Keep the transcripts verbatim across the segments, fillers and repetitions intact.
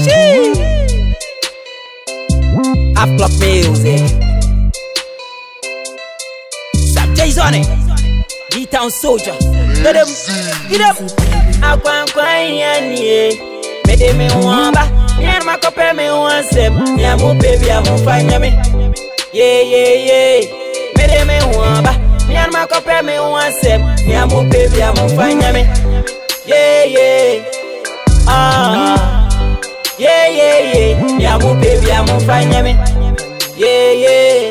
Half club music. Sabjay's on it. D-Town soldier. Get him. Get him. Akwankwa Hiani. Mede me wamba. Yan ma kope me wansem. Yamu baby amu fanya me. Yeah yeah yeah. Mede me wamba. Yan ma kope me wansem. Yamu baby amu fanya me. Yeah yeah. Ah. Yeah yeah yeah. Yamu baby amu fanya me. Yeah yeah.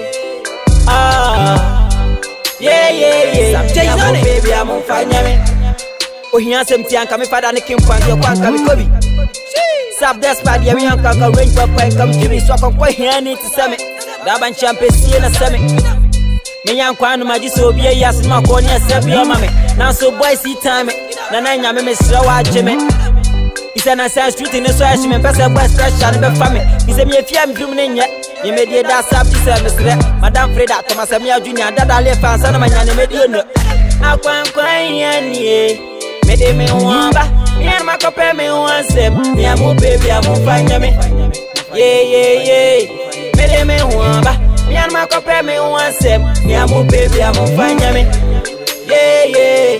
Ah. Yeah yeah yeah. Yamu baby amu fanya me. Oh Hiani semtianka me father ni kimpanzi Akwankwa mi kobi. Sab despad ya mi anka ka range papa come jimi so Akwankwa Hiani ItzSabjay. Daban champesi na semi. Me yankwa no maji so bi yas ma ko ni asabi o mame. Now so boys see time na na nya me me sra wa jeme. Isa na side street in so ashi me pesa boys pressure ni be fame. Isa me afia me dum ne nya. Ye me die da sab di se me sre. Madam Freda Thomas Amia Junior dada le fans na manya ne me die no. Akwankwa Hiani. Mede me wamba, yan ma kope me wansem. Yamu baby amu fanya me. Yeah yeah yeah. Mede me wamba, yan ma kope me wansem. Yamu baby amu fanya me. Yeah yeah.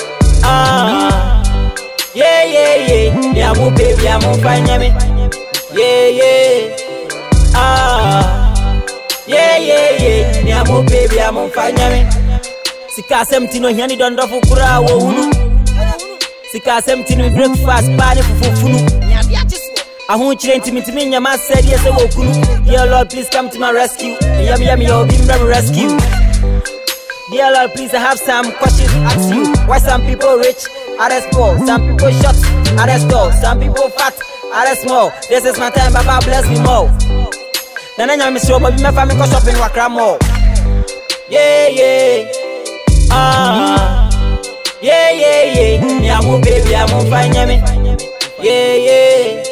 Ah. Yeah yeah yeah. Yamu baby amu fanya me. Yeah yeah. Ah. Yeah yeah yeah. Yamu baby amu fanya me. Sika semtino Hiani dondo fukura wo unu. Sika semtino breakfast bani fufufunu. I won't change to me to me. Yama said yes, I will. Dear Lord, please come to my rescue. Yummy yummy, you'll be my rescue. Dear Lord, please I have some questions to ask you. Why some people rich, others poor? Some people short, others tall. Some people fat, others small. This is my time, Baba bless me more. Then I am sure, but my family go shopping Wakra more. Yeah yeah. Ah. Yeah yeah yeah. Yamu baby, amu fanya me. Yeah yeah.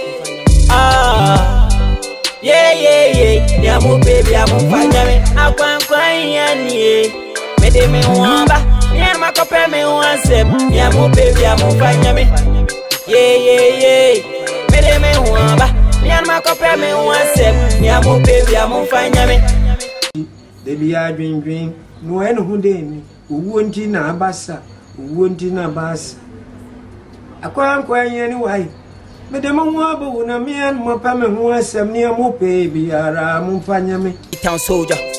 Ah. Yeah yeah yeah. Yamu baby, amu fanya me. Akwankwa Hiani. Mede me wamba. Yan ma kope me wansem. Yamu baby, amu fanya me. Yeah yeah yeah. Mede me wamba. Yan ma kope me wansem. Yamu baby, amu fanya me. Debi ya dream dream. No eno hundeni. Uwu nti na abasa. Uwu nti na abasa. Akwankwa Hiani wai. Mede mo wabo na mian mo pa me ho asem ne mo pe biara mo fanya me. Town soldier.